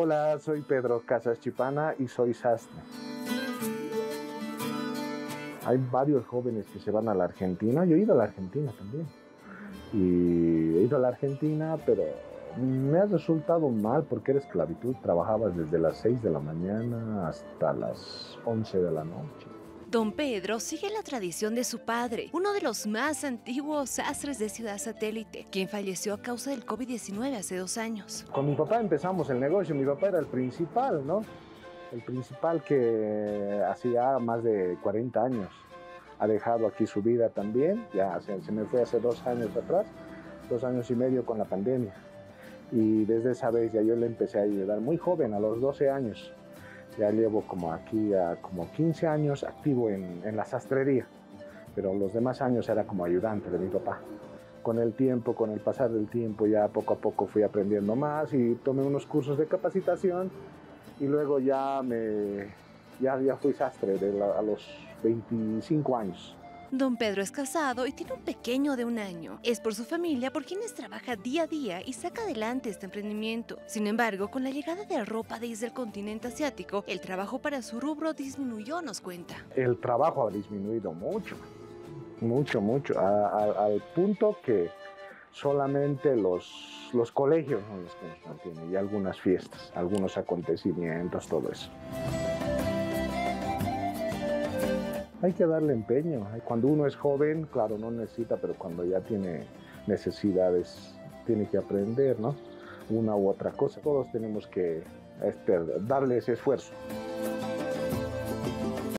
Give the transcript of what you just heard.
Hola, soy Pedro Casas Chipana y soy sastre. Hay varios jóvenes que se van a la Argentina. Yo he ido a la Argentina también. Y he ido a la Argentina, pero me ha resultado mal porque era esclavitud. Trabajabas desde las 6 de la mañana hasta las 11 de la noche. Don Pedro sigue la tradición de su padre, uno de los más antiguos sastres de Ciudad Satélite, quien falleció a causa del COVID-19 hace 2 años. Con mi papá empezamos el negocio. Mi papá era el principal, ¿no? El principal que hacía más de 40 años. Ha dejado aquí su vida también. Ya se me fue hace 2 años atrás, 2 años y medio con la pandemia. Y desde esa vez ya yo le empecé a ayudar muy joven, a los 12 años. Ya llevo como aquí a como 15 años activo en la sastrería, pero los demás años era como ayudante de mi papá. Con el tiempo, con el pasar del tiempo, ya poco a poco fui aprendiendo más y tomé unos cursos de capacitación y luego ya fui sastre a los 25 años. Don Pedro es casado y tiene un pequeño de 1 año. Es por su familia por quienes trabaja día a día y saca adelante este emprendimiento. Sin embargo, con la llegada de ropa desde el continente asiático, el trabajo para su rubro disminuyó, nos cuenta. El trabajo ha disminuido mucho, al punto que solamente los colegios son los que nos mantienen y algunas fiestas, algunos acontecimientos, todo eso. Hay que darle empeño. Cuando uno es joven, claro, no necesita, pero cuando ya tiene necesidades, tiene que aprender, ¿no? Una u otra cosa. Todos tenemos que darle ese esfuerzo.